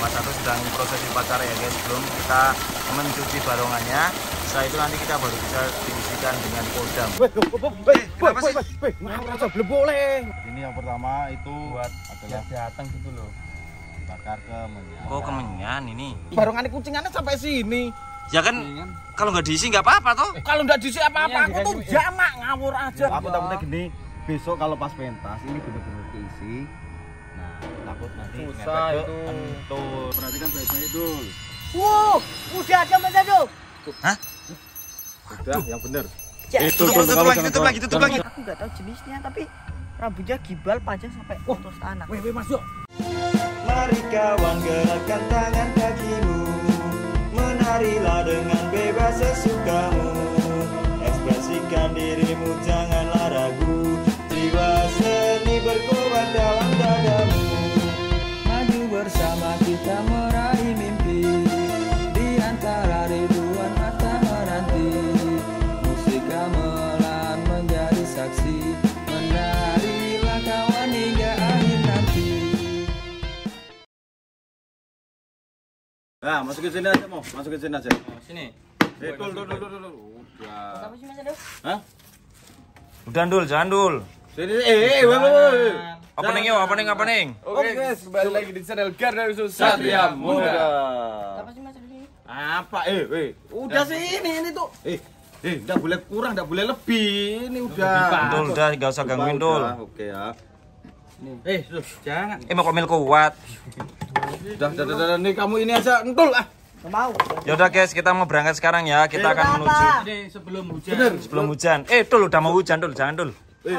Mas Satu sedang prosesi upacara ya guys, sebelum kita mencuci barongannya. Setelah itu nanti kita baru bisa diisikan dengan kodam. Kenapa sih? Belum boleh. Ini yang pertama itu Buat adalah datang gitu loh. bakar kemenyan. Kok kemenyan ini? Barongan kucingannya sampai sini. Ya kan kalau nggak diisi nggak apa-apa toh. Kalau nggak diisi apa-apa, aku tuh jamak ngawur aja. Aku takutnya gini, besok kalau pas pentas ini benar-benar diisi. Nah, takut nanti Susah ngepet ke itu. entul. Perhatikan baik-baik dul. Wow, udah ada Mas Ado. Hah? Udah, yang benar. Tutup lagi. Aku nggak tahu jenisnya, tapi rambutnya gibal panjang sampai atas tanah. Weh, masuk. Mari kawan gerakkan tangan kakimu, menarilah dengan bebas sesukamu. Ekspresikan dirimu, janganlah ragu. Jiwa seni berkorban dalam dadamu. Maju bersama kita meraih mimpi, di antara ribuan mata menanti. Musik gamelan menjadi saksi, menarilah kawan hingga akhir nanti. Nah, masukin sini aja mau, masukin sini aja. Sini. Dul. Udah. Apa sih Mas Ado? Hah? Udah Dul, jangan Dul. Sini, Opening. Oke, guys, kembali lagi di channel Garda Satria Muda. Apa sih Mas Ado ini? Apa? Udah sih ini tuh. Enggak boleh kurang, enggak boleh lebih. Ini udah. Dul, udah nggak usah gangguin Dul. Oke ya. Jangan. Mau komil kuat. Udah, nih kamu ini aja entul ah. Nggak mau. Ya udah guys, kita mau berangkat sekarang ya. Kita akan menuju Ini sebelum hujan. sebelum hujan. Dul udah mau hujan Dul, jangan Dul.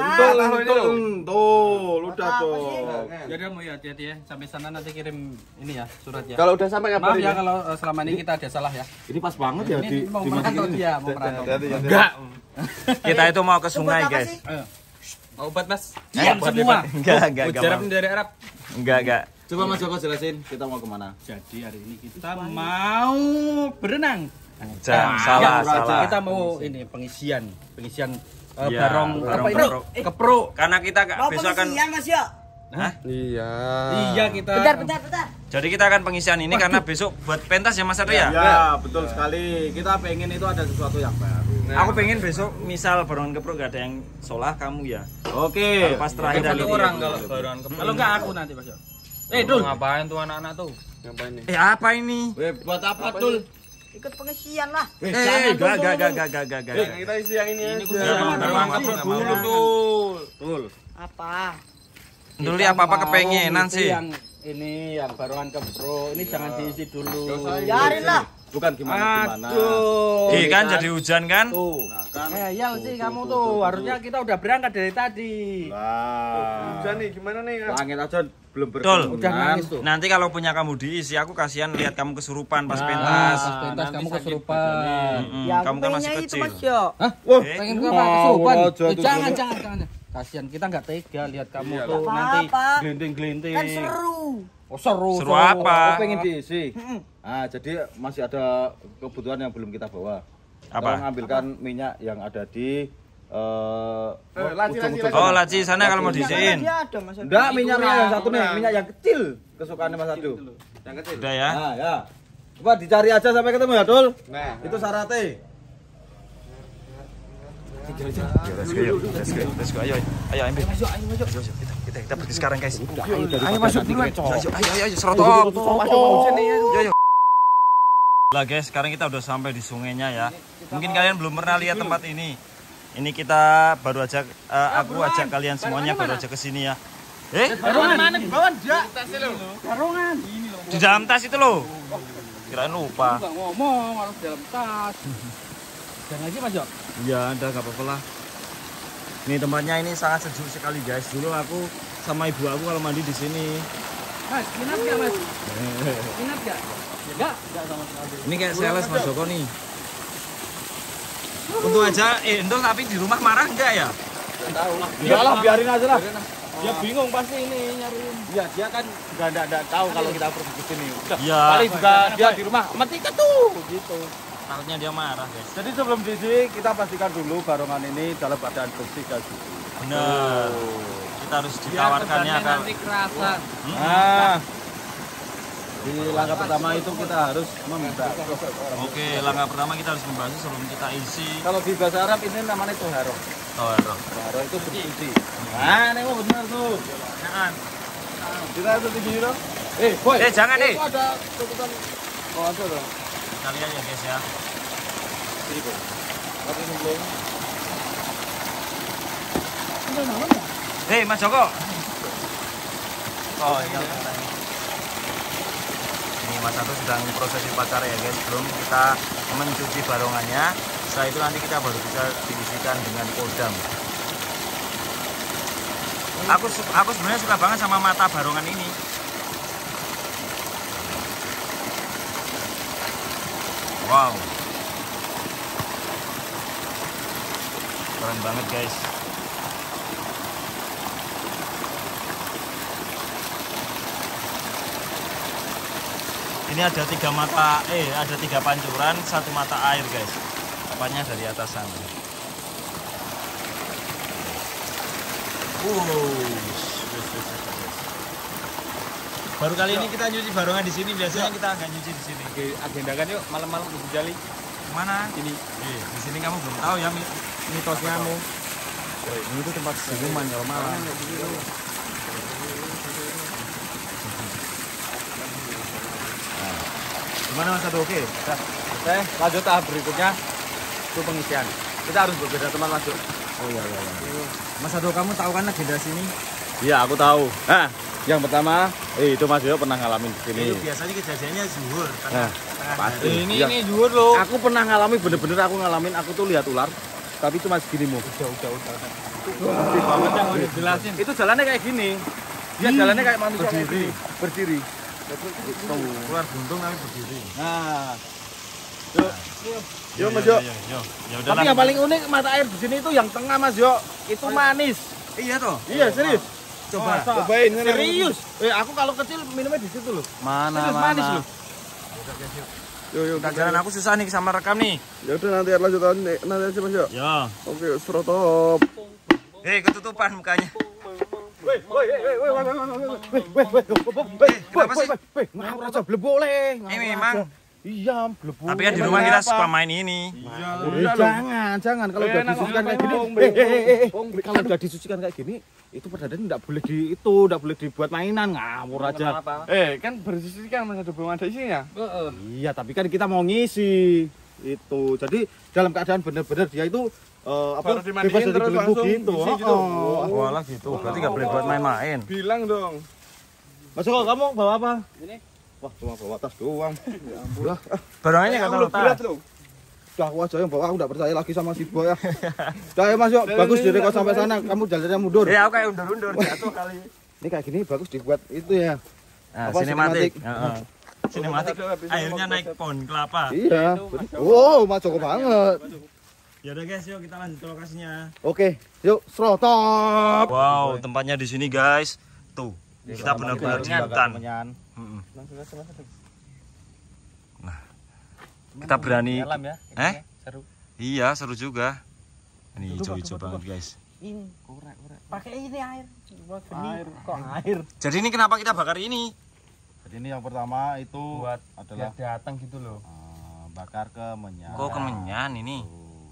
Entul, udah Apa tuh. sih? Ya udah mau ya hati-hati ya. Sampai sana nanti kirim ini ya surat ya. Kalau udah sampai Maaf kabarin ya kalau selama ini kita ada salah ya. Ini pas banget ya Ini mau merantau dia, mau merantau. Enggak. Kita itu mau ke sungai Apa guys. sih? Ayo. Mau obat Mas? Iya, Diam semua. Enggak Ujaran mau. dari Arab. Enggak. Coba Mas Joko jelasin kita mau kemana. Jadi hari ini kita mau berenang. Salah. Kita mau ini pengisian Iya, barong barong apa ini? Kepro. Karena kita Mau besok akan pengisian Mas ya? Hah? Iya kita. Bentar. Jadi kita akan pengisian ini karena besok buat pentas ya Mas Ado ya? Ya, betul sekali. Kita pengen itu ada sesuatu yang baru. Aku pengen besok misal barongan kepro gak ada yang solah kamu ya. Oke. Pas terakhir Satu kali orang kalau barongan kepro. Kalau enggak aku nanti Mas. Dul. Ngapain tuh anak-anak tuh? apa ini? Buat apa, Dul? Ikut pengisian lah. Enggak. Kita isi yang ini Barongan kepro dulu Dul. Apa? Dulu apa-apa kepengenan Itu sih. Yang ini yang barongan kepro. Ini jangan diisi dulu. Biarin lah. Bukan gimana. Aduh. Kan jadi hujan kan? Tuh. Nah, kan. Ya sih kamu tuh harusnya kita udah berangkat dari tadi. Nah. Hujan nih, gimana nih? Langit aja belum Dul. berkenan. Udah nangis tuh. Nanti kalau punya kamu diisi, aku kasihan lihat kamu kesurupan pas Pas pentas. pentas kamu kesurupan. Ya, Kamu kan masih itu kecil. Mas ya. Wah, Pengen ke apa? Kesurupan. Wah, Jangan. Kasihan kita nggak tega lihat kamu tuh Apa-apa. nanti gelinting-gelinting. Kan seru. Oh, seru. Seru apa? aku pengen diisi. Nah, jadi masih ada kebutuhan yang belum kita bawa. Apa? Kita mengambilkan minyak yang ada di ujung-ujung. Oh, laci sana kalau mau Jangan diisiin. dia ada Mas Ado. Enggak, minyaknya yang satu nih, minyak yang kecil kesukaannya Mas Adu. Udah ya. Nah, ya. Coba dicari aja sampai ketemu ya, Dul. Nah, itu syaratnya. Let's go. Ayo ambil. Kita pergi sekarang guys. Ayo masuk dulu. Ayo serotop. Ayo. Lah guys, sekarang kita udah sampai di sungainya ya. Mungkin kalian belum pernah lihat tempat ini. Ini kita baru aja aku ajak kalian semuanya baru aja ke sini ya. Barongan mana di bawah dia? Barongan. Di dalam tas itu loh. Kirain lupa. Enggak ngomong harus dalam tas. Jangan lagi Mas Jok. Iya, ada gak apa-apa lah. Ini tempatnya ini sangat sejuk sekali guys. Dulu aku sama ibu aku kalau mandi di sini. Mas, nginap enggak Mas? Nginap enggak? Enggak sama sekali. Ini kayak sales Mas Joko nih. Untung aja, Endol tapi di rumah marah enggak ya? Iyalah, biarin aja lah. Dia bingung pasti ini nyariin. Iya, dia kan enggak tahu kalau kita pergi ke sini. Udah. Iya. Paling juga dia di rumah mati tuh gitu. Takutnya dia marah guys. Jadi sebelum diisi kita pastikan dulu barongan ini dalam keadaan bersih dan suci. Benar. Kita harus ditawarkannya kan. Nanti kerasan. Nah, Di langkah pertama itu kita harus membasuh. Oke, langkah pertama kita harus membasuh sebelum kita isi. Kalau di bahasa Arab ini namanya toharo. Toharo. Toharo itu bersuci. Nah, ini benar tuh. Jangan. Kita harus di sini dong. Boy. Jangan nih. Itu ada tutupan. Oh, ada dong. Kita lihat ya guys ya. Ini Boy. Tapi ini belum. Mas Joko. Oh, ini Mas Satu sedang prosesi upacara ya guys. Belum kita mencuci barongannya. Setelah itu nanti kita baru bisa diisikan dengan kodam. Aku sebenarnya suka banget sama mata barongan ini. Wow. Keren banget guys. Ini ada 3 mata, ada 3 pancuran, 1 mata air guys. Tepatnya dari atas sana. Baru kali ini kita nyuci barongan di sini. Biasanya kita nggak nyuci di sini. Oke, agendakan yuk malam-malam ke Bujali. Mana? Ini. Di sini kamu belum tahu ya mitosnya kamu. Ini tuh tempat minuman kalau malam. Gimana Mas Ado? Oke. Oke, lanjut tahap berikutnya itu pengisian. Kita harus berbeda teman masuk. Oh iya. Mas Ado, kamu tahu kan agenda sini? Iya, aku tahu. Nah, yang pertama, itu Mas Yo pernah ngalamin di sini. Itu biasanya kejadiannya zuhur. Nah, pasti. Ini zuhur loh. Aku pernah ngalamin, bener-bener aku ngalamin. Aku tuh lihat ular, tapi cuma segini mu. Udah. Gede banget yang udah jelasin. Itu jalannya kayak gini. Dia jalannya kayak manusia berdiri. Ular buntung tapi berdiri. Nah, Yo Mas Yo. Tapi yang paling unik mata air di sini itu yang tengah Mas Yo. Itu manis. Iya toh? Iya serius. Cobain. Serius. Aku kalau kecil minumnya di situ loh. Serius, manis loh. Yuk, jalan aku susah nih sama rekam nih. Ya udah nanti lanjutan nanti aja Mas Yo. Ya. Oke, serotop. Ketutupan mukanya. Ngawur aja belum boleh. Memang. Iya, belum. Tapi kan di rumah kita suka main ini. Jangan kalau udah disucikan kayak gini. Kalau udah disucikan kayak gini, itu perdana enggak boleh enggak boleh dibuat mainan, ngawur aja. Kan bersucikan masih ada belum ada isinya. Iya, tapi kan kita mau ngisi. Itu. Jadi dalam keadaan benar-benar dia itu bebas dari belenggu gitu. Walah gitu. Berarti nggak boleh buat main-main. Bilang dong. Mas Joko, kamu bawa apa? Ini. Wah, cuma bawa tas doang. Ya ampun. Barongannya nggak tahu tas. Udah aku aja yang bawa, aku nggak percaya lagi sama si Boy ya. Udah ya Mas Yo, bagus dari kau sampai sana, kamu jalannya mundur. Ya aku kayak undur-undur jatuh kali. Ini kayak gini bagus dibuat itu ya. Nah, sinematik. Sinematik. Akhirnya naik pohon kelapa. Iya. Wow, Mas Joko banget. Ya udah guys, yuk kita lanjut ke lokasinya. Oke, yuk serotop. Wow, tempatnya di sini guys. Tuh, kita benar-benar di hutan. Nah, kita berani. Seru. Iya, seru juga. Ini hijau-hijau banget guys. Ini korek. Pakai ini air. Air. Jadi ini kenapa kita bakar ini? Jadi ini yang pertama itu Buat adalah datang gitu loh. bakar kemenyan. Kok kemenyan ini?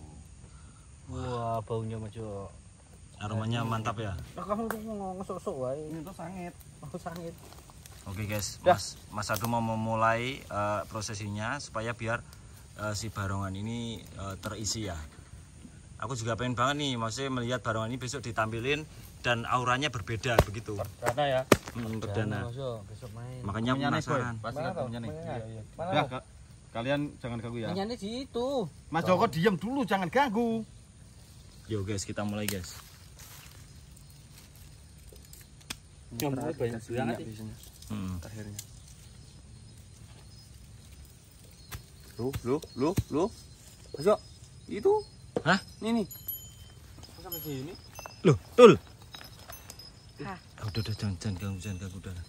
Wah, baunya Mas Yo. Aromanya mantap ya. Kamu tuh ngesok-sok wae. Ini tuh sangit. Sangit. Oke guys, Mas Adu mau memulai prosesinya supaya biar si barongan ini terisi ya. Aku juga pengen banget nih, maksudnya melihat barongan ini besok ditampilin dan auranya berbeda begitu. Perdana ya. Perdana. Besok main. Makanya aku penasaran. Pasti kan menyanyi. Mana? Ya, kalian jangan ganggu ya. Menyanyi di situ. Mas Joko diam dulu, jangan ganggu. Yo guys, kita mulai guys. Banyak banget biasanya. Akhirnya. Loh. Masuk. Itu. Hah? Ini. Sampai sini. Loh, Tul. Hah? Udah jangan ganggu udah.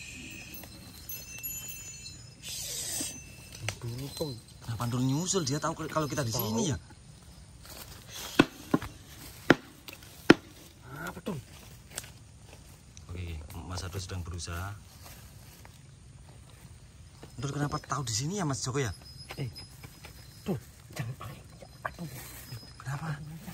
Kenapa Tul nyusul? Dia tahu kalau kita di sini ya. Apa tuh? Oke, Mas Ado sedang berusaha. Ndul kenapa tahu di sini ya Mas Joko ya? Tuh, jangan pakai minyak. Aduh. Kenapa?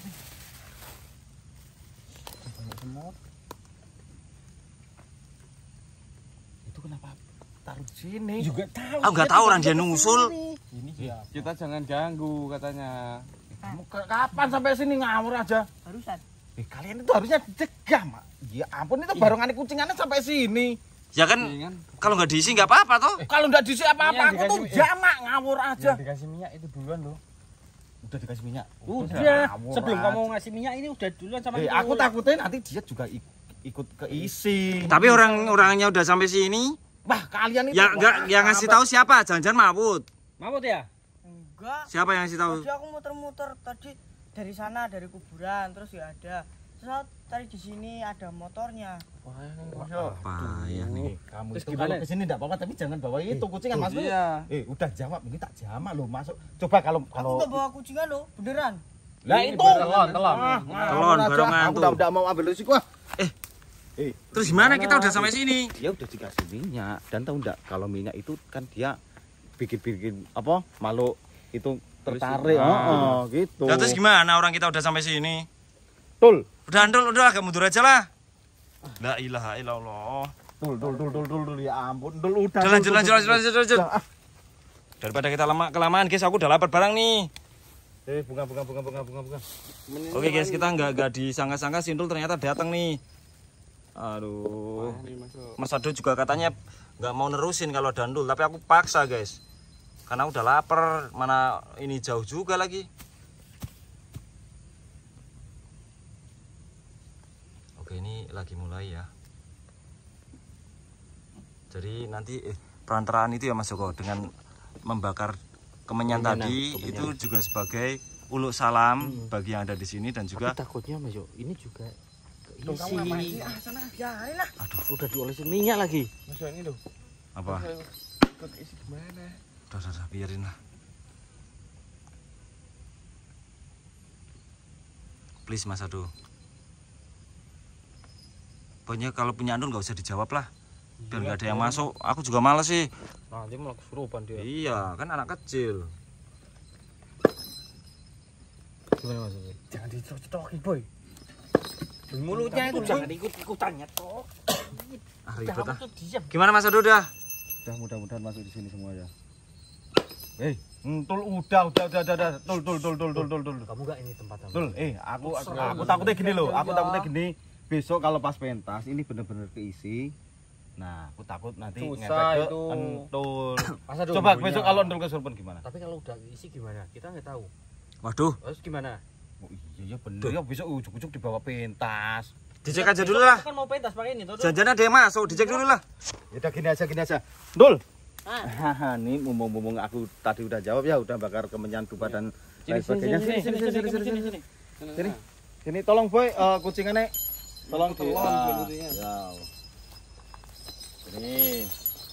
Itu kenapa taruh di sini? Juga tahu. Aku nggak tahu orang dia nusul. Ini ya. Kita jangan ganggu katanya. Kamu kapan sampai sini ngawur aja? Barusan. Kalian itu harusnya dicegah, Mak. Ya ampun, itu barongan kucingannya sampai sini. Ya kan kalau nggak diisi nggak apa-apa toh. Kalau nggak diisi apa-apa, aku tuh jamak ngawur aja. Dikasih minyak itu duluan loh. Udah dikasih minyak. Udah. ngawur Sebelum aja. kamu ngasih minyak ini udah duluan sama Aku takutnya nanti dia juga ikut keisi. Tapi orang-orangnya udah sampai sini. Wah, kalian itu Ya nggak yang ngasih tahu siapa? Jangan-jangan Mahmud. Mahmud ya? Enggak. Siapa yang ngasih tahu? Tadi aku muter-muter tadi dari sana dari kuburan terus ya ada. Terus aku cari di sini ada motornya. Payah nih. Kamu Terus itu gimana? kalau kesini enggak apa-apa, tapi jangan bawa itu kucingan Mas. Iya. Udah jawab, ini tak jamak loh, masuk. Coba kalau Aku nggak bawa kucingan loh, beneran. Lah itu telon. Telon, barongan aku tuh. enggak mau ambil risiko. Terus gimana kita udah sampai sini? Ya udah dikasih minyak, dan tahu enggak kalau minyak itu kan dia bikin apa? Makhluk itu tertarik. Gitu. Ya, terus gimana orang kita udah sampai sini? Tul. Udah Ndul, udah agak mundur aja lah. La ilaha illallah. Dul, ya ampun. Dul udah. Lanjut. Daripada kita kelamaan guys, aku udah lapar barang nih. Bunga. Oke guys, kita nggak disangka-sangka si Ndul ternyata datang nih. Aduh. Mas Ado juga katanya nggak mau nerusin kalau ada Ndul, tapi aku paksa guys. Karena udah lapar, mana ini jauh juga lagi. Oke, ini lagi mulai ya. Jadi nanti perantaraan itu ya Mas Joko dengan membakar kemenyan tadi itu juga sebagai uluk salam bagi yang ada di sini dan juga Takutnya Mas Yo, ini juga Kamu ngapain sih? Ah, sana biarin lah. udah diolesin minyak lagi. Mas ini loh. apa? Ikut isi gimana? Udah biarin lah. Please Mas Ado. Pokoknya kalau punya Ndul nggak usah dijawab lah. Biar nggak ada yang masuk. Aku juga males sih. Nanti malah kesurupan dia. Iya, kan anak kecil. Gimana Mas Yo? Jangan dicocok-cocokin, Boy. Mulutnya itu jangan ikut-ikutannya toh. Ribet ah. Gimana Mas Ado udah? Udah mudah-mudahan masuk di sini semua ya. Tul udah. Tul. Kamu enggak ini tempatnya. Tul, aku takutnya gini loh. Aku takutnya gini. Besok kalau pas pentas ini bener-bener keisi. Nah, aku takut nanti ngefek ke Entul. Coba besok kalau Entul kesurupan gimana? Tapi kalau udah isi gimana? Kita nggak tahu. Waduh, Terus gimana? Oh iya bener ya, besok ujuk-ujuk dibawa pentas. dicek aja dulu lah. Kan mau pentas pakai ini toh. Jangan ada yang masuk, dicek dulu lah. Ya udah gini aja. Dul. Haha, nih mumpung aku tadi udah jawab ya, udah bakar kemenyan dupa dan lain sebagainya. Sini. Sini tolong Boy, kucingannya. Tolong di. Ya. Ini.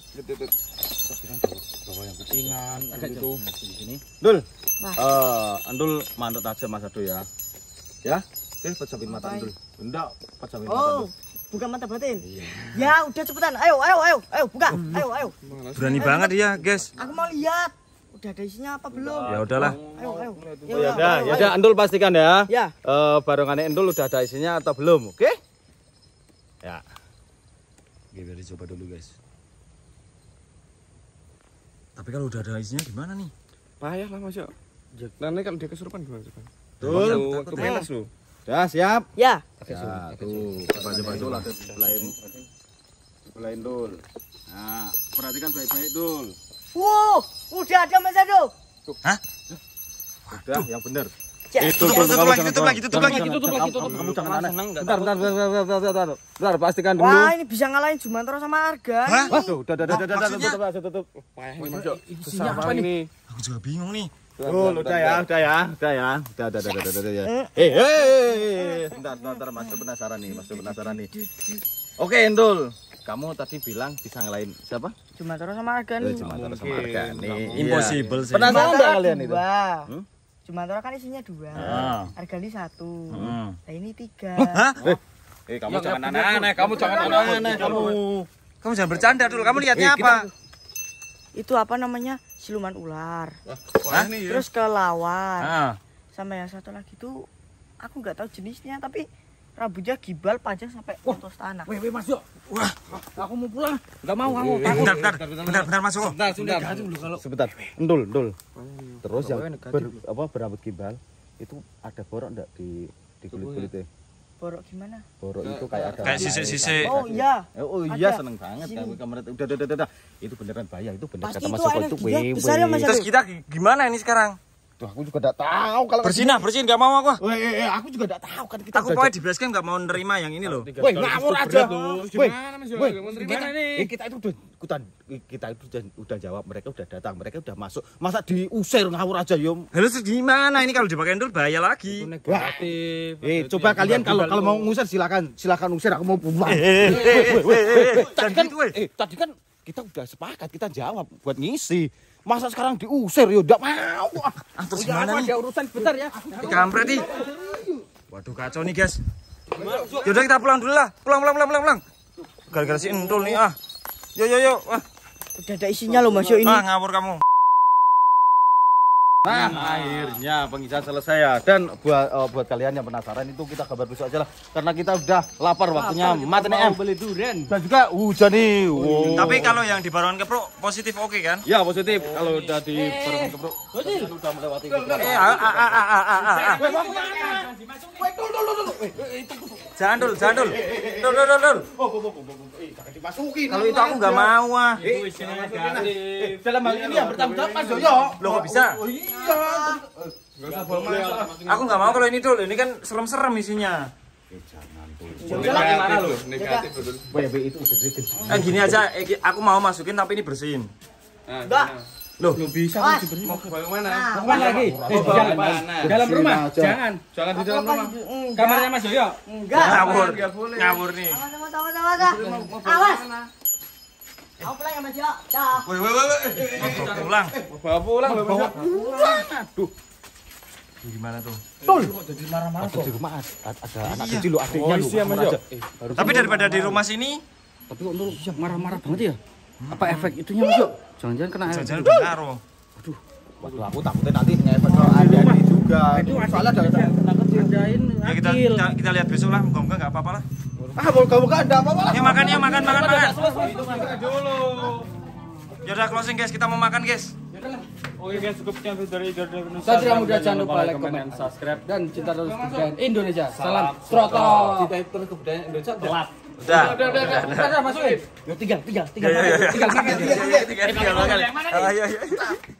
Bawa yang kucingan itu. Sini. Dul. Andul manut aja Mas Ado ya. Ya. Pejamkan mata Andul. Enggak, pejamkan mata Andul. Buka mata batin. Ya udah cepetan. Ayo, buka. Ayo. Berani banget dia, guys. Aku mau lihat. Udah ada isinya apa belum? Ya udahlah. Ayo. Ya udah Andul pastikan ya. Ya. Barongannya Andul udah ada isinya atau belum, oke? Ya. Oke, biar dicoba dulu, guys. Tapi kalau udah ada isinya gimana nih? Payah lah Mas Yo. Nanti kalau dia kesurupan gimana coba? Betul. Ke pentas lu. Udah siap? Ya. Ya, tuh. Coba lah belain Dul. Nah, perhatikan baik-baik Dul. Wow, udah ada Mas Ado. Hah? Udah, yang bener. Tutup lagi. Kamu jangan aneh. Bentar, pastikan dulu. Wah, ini bisa ngalahin Jumantoro sama Arga. Hah? Waduh, udah, tutup. Payah nih Mas Yo. Isinya apa nih? Aku juga bingung nih. Udah ya. Bentar, Mas penasaran nih. Oke, Endul. Kamu tadi bilang bisa ngalahin siapa? Jumantoro sama Arga nih. Jumantoro sama Arga nih. Impossible sih. Penasaran enggak kalian itu? Jumantoro kan isinya 2. Ah. Arga ini 1. Nah ini 3. Hah? Kamu jangan aneh-aneh, kamu. Kamu jangan bercanda dulu. Kamu lihatnya apa? itu apa namanya siluman ular. Wah, ini ya. Terus kelawar. Ah. Sama yang satu lagi tuh aku nggak tahu jenisnya tapi rambutnya gibal panjang sampai atas tanah. Weh, Mas Yo. Wah, aku mau pulang. Enggak mau aku. Bentar masuk. Sebentar. Ndul. Terus yang berambut gimbal itu ada borok enggak di kulit-kulitnya? Borok gimana? Borok itu kayak ada sisik-sisik. Oh iya. Oh iya, Ada. seneng banget Sini. kamu kamera. Udah. Itu beneran bahaya, itu bener Pasti kata Mas itu Joko air itu. dia besar ya, Mas. Terus kita gimana ini sekarang? Tuh aku juga enggak tahu kalau Bersihin enggak mau aku. aku juga enggak tahu kan kita Aku pokoknya di base camp enggak mau nerima yang ini loh. Woi, ngawur aja. Gimana Mas Yo? Mau gimana nih? Kita itu udah jawab, mereka udah datang, mereka udah masuk. Masa diusir ngawur aja yo. Lalu gimana ini kalau dipakai ndul bahaya lagi. Negatif. Coba kalian kalau mau ngusir silakan usir, aku mau pulang. Tadi kan kita udah sepakat, kita jawab buat ngisi. Masa sekarang diusir yo enggak mau. Terus gimana nih? Ada urusan bentar ya. Kampret nih. Waduh kacau nih guys. Yaudah kita pulang dulu lah. Pulang. Gara-gara si Entul nih ah. Yo. Wah. Udah ada isinya loh Mas Yo ini. Ah ngawur kamu. Nah, akhirnya pengisian selesai ya. Dan buat kalian yang penasaran itu kita kabar besok aja lah. Karena kita udah lapar waktunya makan Mau beli durian. dan juga hujan nih. Wow. Tapi kalau yang di Baron Kepro positif oke kan? Ya positif kalau udah di Baron Kepro. Sudah melewati. Jangan dul. Dul. Dimasukin. Kalau itu aku nggak mau ah. Dalam hal ini yang bertanggung jawab Mas Joyo. Loh kok bisa? Iya. Aku nggak mau kalau ini dul. Ini kan serem-serem isinya. Gimana lo? Negatif betul. Itu udah Gini aja, aku mau masukin tapi ini bersihin. Enggak. Loh, Bisa Mas. mau ke mana? Nah, Mau lagi? Dalam rumah. Jangan. Jangan di dalam rumah. Enggak. Kamarnya Mas Yoyo. Enggak. ngawur nih. Awas. Aku pulang ya Mas Yo. Dah. Pulang. Bawa pulang. Aduh. Gimana tuh? Jadi marah-marah kok. Di rumah ada anak kecil lo, adiknya lo. Tapi daripada di rumah sini, Tapi kok Nur marah-marah banget ya? Apa efek itunya Mas Yo? Jangan-jangan kena air. jajan udah ngaruh. Waduh, aku takutnya nanti ngefek ke adik juga. Itu Soalnya ada Kerjain Ya kita lihat besok lah, moga-moga nggak apa-apa lah. moga-moga ada apa-apa lah. Ya makan. Itu makan dulu. Ya udah closing guys, kita mau makan guys. Oke guys, cukupnya dari Satria Muda, jangan lupa like, comment, subscribe dan cinta terus kebudayaan Indonesia. Salam Troto. Cinta terus kebudayaan Indonesia. Telat. Udah Masukin. Tinggal. tinggal makan. Ayo.